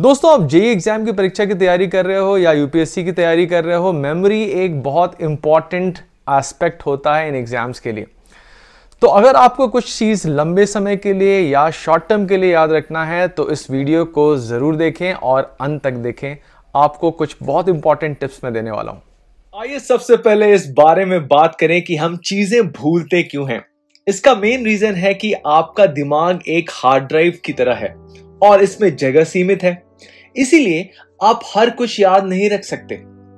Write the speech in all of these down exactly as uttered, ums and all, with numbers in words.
दोस्तों, आप JEE exam की परीक्षा की तैयारी कर रहे हो या यूपीएससी की तैयारी कर रहे हो, मेमोरी एक बहुत इंपॉर्टेंट एस्पेक्ट होता है इन एग्जाम्स के लिए। तो अगर आपको कुछ चीज़ लंबे समय के लिए या शॉर्ट टर्म के लिए याद रखना है तो इस वीडियो को ज़रूर देखें और अंत तक देखें। आपको कुछ बहुत इंपॉर्टेंट टिप्स मैं देने वाला हूं। आइए सबसे पहले इस बारे में बात करें कि हम चीजें भूलते क्यों हैं। इसका मेन रीजन है कि आपका दिमाग एक हार्ड ड्राइव की तरह है और इसमें जगह सीमित है, इसीलिए आप हर कुछ याद नहीं रख सकते।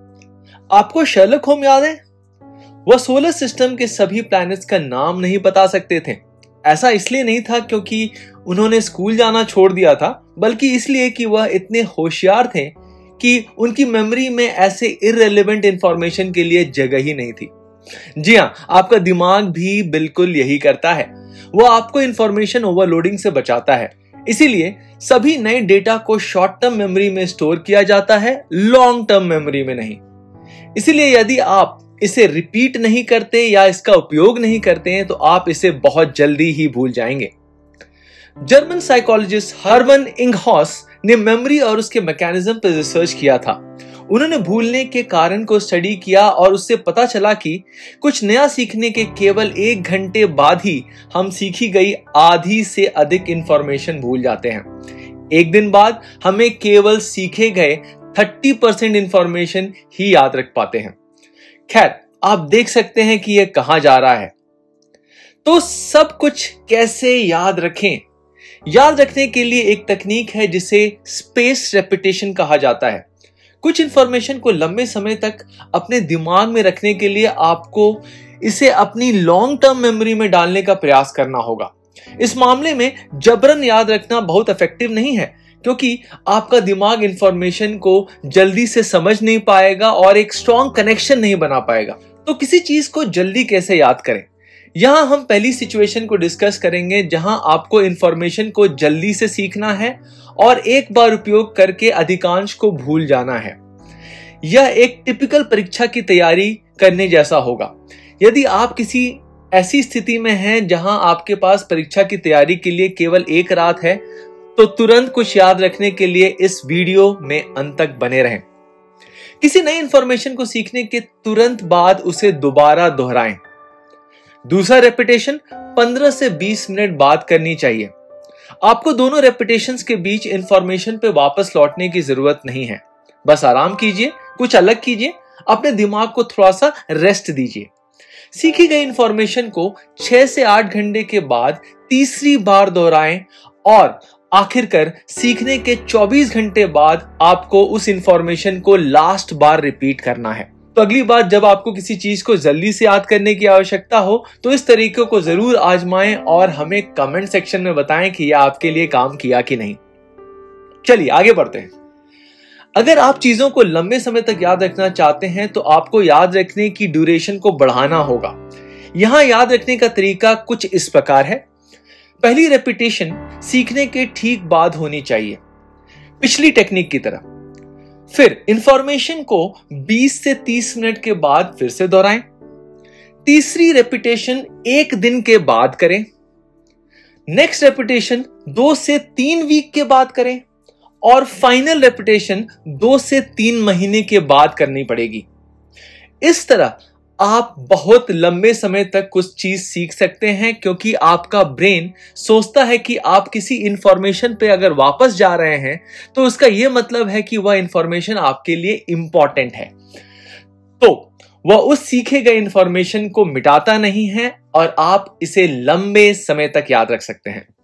आपको शर्लक होम याद है? वह सोलर सिस्टम के सभी प्लैनेट्स का नाम नहीं बता सकते थे। ऐसा इसलिए नहीं था क्योंकि उन्होंने स्कूल जाना छोड़ दिया था, बल्कि इसलिए कि वह इतने होशियार थे कि उनकी मेमोरी में ऐसे इररिलेवेंट इंफॉर्मेशन के लिए जगह ही नहीं थी। जी हां, आपका दिमाग भी बिल्कुल यही करता है। वह आपको इंफॉर्मेशन ओवरलोडिंग से बचाता है, इसीलिए सभी नए डेटा को शॉर्ट टर्म मेमोरी में स्टोर किया जाता है, लॉन्ग टर्म मेमोरी में नहीं। इसीलिए यदि आप इसे रिपीट नहीं करते या इसका उपयोग नहीं करते हैं तो आप इसे बहुत जल्दी ही भूल जाएंगे। जर्मन साइकोलॉजिस्ट हर्मन इंगहॉस ने मेमोरी और उसके मैकेनिज्म पर रिसर्च किया था। उन्होंने भूलने के कारण को स्टडी किया और उससे पता चला कि कुछ नया सीखने के केवल एक घंटे बाद ही हम सीखी गई आधी से अधिक इंफॉर्मेशन भूल जाते हैं। एक दिन बाद हमें केवल सीखे गए तीस परसेंट इंफॉर्मेशन ही याद रख पाते हैं। खैर, आप देख सकते हैं कि यह कहां जा रहा है। तो सब कुछ कैसे याद रखें? याद रखने के लिए एक तकनीक है जिसे स्पेस रेपिटेशन कहा जाता है। कुछ इंफॉर्मेशन को लंबे समय तक अपने दिमाग में रखने के लिए आपको इसे अपनी लॉन्ग टर्म मेमोरी में डालने का प्रयास करना होगा। इस मामले में जबरन याद रखना बहुत इफेक्टिव नहीं है, क्योंकि आपका दिमाग इंफॉर्मेशन को जल्दी से समझ नहीं पाएगा और एक स्ट्रॉन्ग कनेक्शन नहीं बना पाएगा। तो किसी चीज को जल्दी कैसे याद करें? यहां हम पहली सिचुएशन को डिस्कस करेंगे जहां आपको इंफॉर्मेशन को जल्दी से सीखना है और एक बार उपयोग करके अधिकांश को भूल जाना है। यह एक टिपिकल परीक्षा की तैयारी करने जैसा होगा। यदि आप किसी ऐसी स्थिति में हैं जहां आपके पास परीक्षा की तैयारी के लिए केवल एक रात है, तो तुरंत कुछ याद रखने के लिए इस वीडियो में अंत तक बने रहें। किसी नई इंफॉर्मेशन को सीखने के तुरंत बाद उसे दोबारा दोहराएं। दूसरा रेपिटेशन पंद्रह से बीस मिनट बाद करनी चाहिए। आपको दोनों रेपिटेशंस के बीच इंफॉर्मेशन पे वापस लौटने की जरूरत नहीं है। बस आराम कीजिए, कुछ अलग कीजिए, अपने दिमाग को थोड़ा सा रेस्ट दीजिए। सीखी गई इंफॉर्मेशन को छह से आठ घंटे के बाद तीसरी बार दोहराएं और आखिरकार सीखने के चौबीस घंटे बाद आपको उस इंफॉर्मेशन को लास्ट बार रिपीट करना है। तो अगली बार जब आपको किसी चीज को जल्दी से याद करने की आवश्यकता हो तो इस तरीके को जरूर आजमाएं और हमें कमेंट सेक्शन में बताएं कि यह आपके लिए काम किया कि नहीं। चलिए आगे बढ़ते हैं। अगर आप चीजों को लंबे समय तक याद रखना चाहते हैं तो आपको याद रखने की ड्यूरेशन को बढ़ाना होगा। यहां याद रखने का तरीका कुछ इस प्रकार है। पहली रेपिटेशन सीखने के ठीक बाद होनी चाहिए, पिछली टेक्निक की तरह। फिर इंफॉर्मेशन को बीस से तीस मिनट के बाद फिर से दोहराएं। तीसरी रेपिटेशन एक दिन के बाद करें। नेक्स्ट रेपिटेशन दो से तीन वीक के बाद करें और फाइनल रेपिटेशन दो से तीन महीने के बाद करनी पड़ेगी। इस तरह आप बहुत लंबे समय तक कुछ चीज सीख सकते हैं, क्योंकि आपका ब्रेन सोचता है कि आप किसी इंफॉर्मेशन पे अगर वापस जा रहे हैं तो उसका यह मतलब है कि वह इंफॉर्मेशन आपके लिए इंपॉर्टेंट है। तो वह उस सीखे गए इंफॉर्मेशन को मिटाता नहीं है और आप इसे लंबे समय तक याद रख सकते हैं।